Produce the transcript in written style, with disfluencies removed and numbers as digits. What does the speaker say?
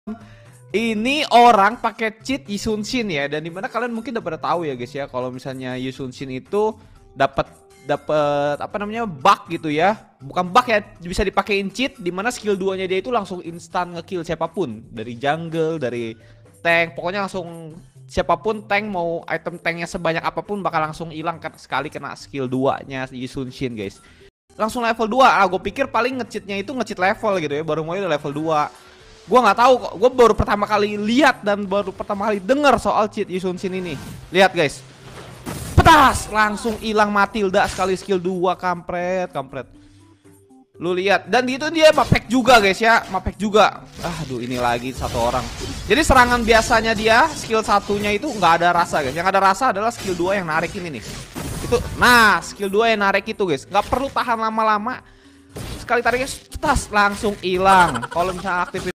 Ini orang pakai cheat Yisun-Shin ya, dan dimana kalian mungkin udah pada tahu ya guys ya, kalau misalnya Yisun-Shin itu dapat apa namanya bug gitu ya, bukan bug ya, bisa dipakein cheat dimana skill 2-nya dia itu langsung instan ngekill siapapun, dari jungle, dari tank, pokoknya langsung siapapun tank, mau item tanknya sebanyak apapun bakal langsung hilang sekali kena skill 2-nya Yisun-Shin guys. Langsung level 2. Gue pikir paling nge-cheatnya itu nge-cheat level gitu ya, baru mulai udah level 2. Gua nggak tahu kok, gue baru pertama kali lihat dan baru pertama kali dengar soal cheat Yisun-Shin ini. Lihat guys, petas langsung hilang Matilda sekali skill 2, kampret. Lu lihat, dan itu dia mapek juga guys ya, mapek juga. Aduh, ini lagi satu orang. Jadi serangan biasanya dia skill satunya itu nggak ada rasa guys, yang ada rasa adalah skill 2 yang narik ini nih. Itu, nah skill 2 yang narik itu guys, nggak perlu tahan lama-lama. Sekali tariknya petas langsung hilang. Kalau misalnya aktif